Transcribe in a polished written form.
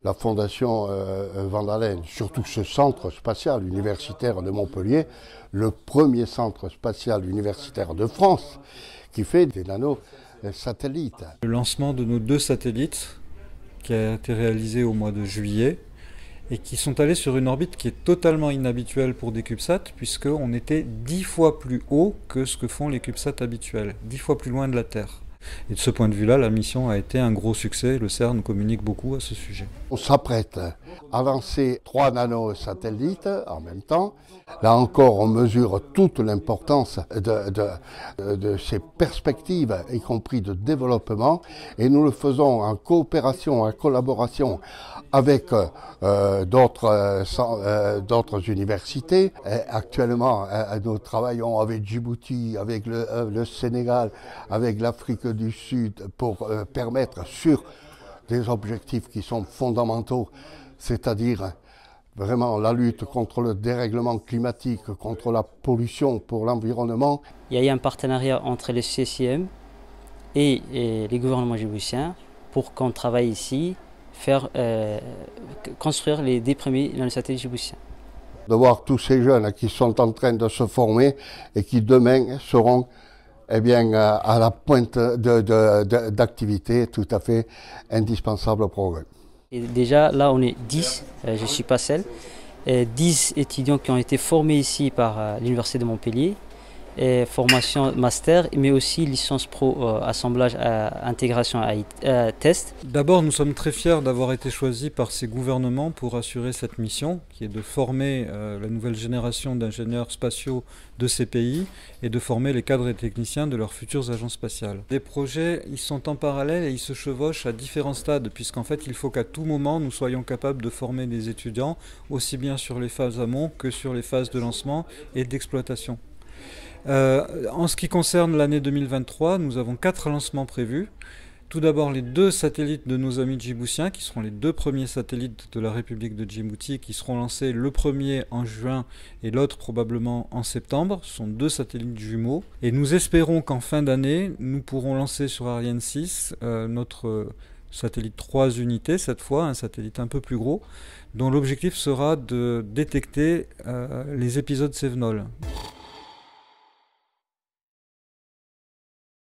La Fondation Van Allen, surtout ce centre spatial universitaire de Montpellier, le premier centre spatial universitaire de France qui fait des nanosatellites. Le lancement de nos 2 satellites qui a été réalisé au mois de juillet et qui sont allés sur une orbite qui est totalement inhabituelle pour des CubeSats puisqu'on était 10 fois plus haut que ce que font les CubeSats habituels, 10 fois plus loin de la Terre. Et de ce point de vue-là, la mission a été un gros succès. Le CERN communique beaucoup à ce sujet. On s'apprête à lancer 3 nanosatellites en même temps. Là encore, on mesure toute l'importance de ces perspectives, y compris de développement. Et nous le faisons en coopération, en collaboration avec d'autres universités. Et actuellement, nous travaillons avec Djibouti, avec le Sénégal, avec l'Afrique du Sud pour permettre sur des objectifs qui sont fondamentaux, c'est-à-dire vraiment la lutte contre le dérèglement climatique, contre la pollution pour l'environnement. Il y a eu un partenariat entre le CCM et les gouvernements djiboutiens pour qu'on travaille ici, construire les 10 premiers nanosatellites djiboutiens. De voir tous ces jeunes qui sont en train de se former et qui demain seront à la pointe d'activités tout à fait indispensables au progrès. Et déjà, là, on est 10, je ne suis pas seul, 10 étudiants qui ont été formés ici par l'Université de Montpellier, formation master, mais aussi licence pro, assemblage, intégration, test. D'abord, nous sommes très fiers d'avoir été choisis par ces gouvernements pour assurer cette mission, qui est de former la nouvelle génération d'ingénieurs spatiaux de ces pays et de former les cadres et techniciens de leurs futures agences spatiales. Les projets, ils sont en parallèle et ils se chevauchent à différents stades, puisqu'en fait, il faut qu'à tout moment, nous soyons capables de former des étudiants, aussi bien sur les phases amont que sur les phases de lancement et d'exploitation. En ce qui concerne l'année 2023, nous avons 4 lancements prévus. Tout d'abord les 2 satellites de nos amis djiboutiens, qui seront les 2 premiers satellites de la République de Djibouti, qui seront lancés le premier en juin et l'autre probablement en septembre. Ce sont 2 satellites jumeaux. Et nous espérons qu'en fin d'année, nous pourrons lancer sur Ariane 6 notre satellite 3 unités, cette fois, un satellite un peu plus gros, dont l'objectif sera de détecter les épisodes Cévenol.